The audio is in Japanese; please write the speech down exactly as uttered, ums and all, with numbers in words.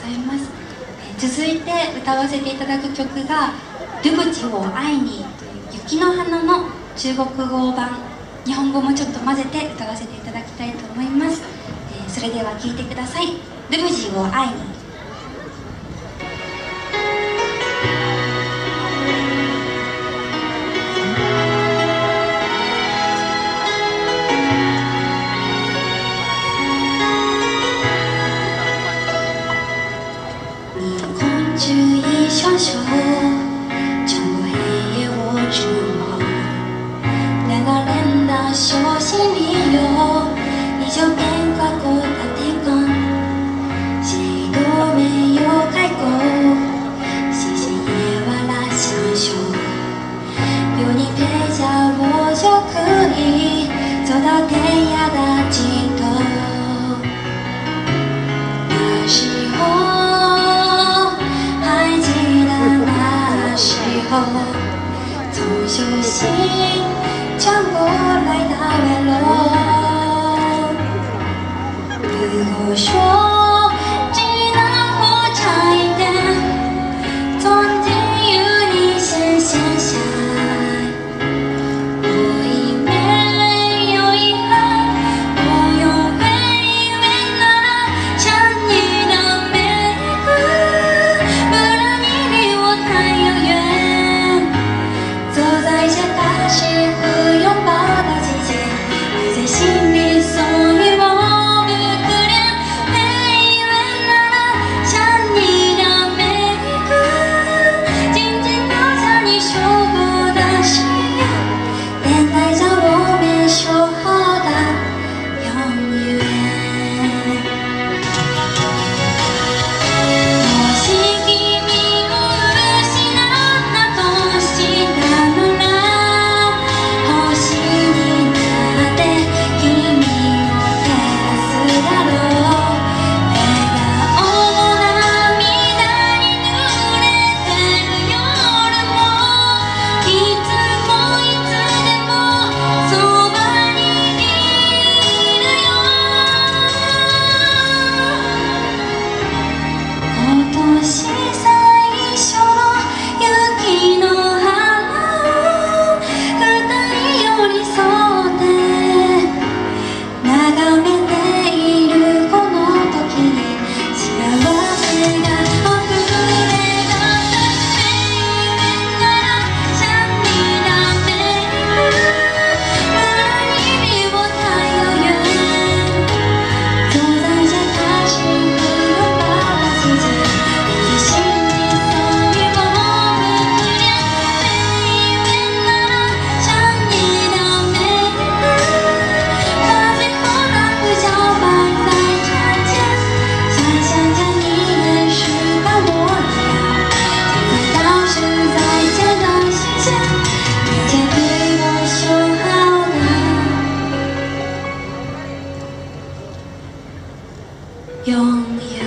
います。え続いて歌わせていただく曲が「ルブチを会いに」という雪の花の中国語版、日本語もちょっと混ぜて歌わせていただきたいと思います。えそれでは聴いてください。ルブチを会いに。注意少々，就黑夜我触摸，两个人的手心里有依旧变化过的天空，谁都没有开口，谢谢夜晚的相守，有你陪着我就可以走到天涯的尽头。那时候。从手心穿过来的温柔，如果说只能活长一点，从今与你相相相爱，我已没有遗憾，我永远温暖想你的每一刻，不让你离我太遥远。走在这大雪和拥抱的季节，爱在心里送予我不可怜，没温暖想你的每一刻，紧紧抱着你说过的誓言，等待着我们说好的永远。もし君を失ったとした永远。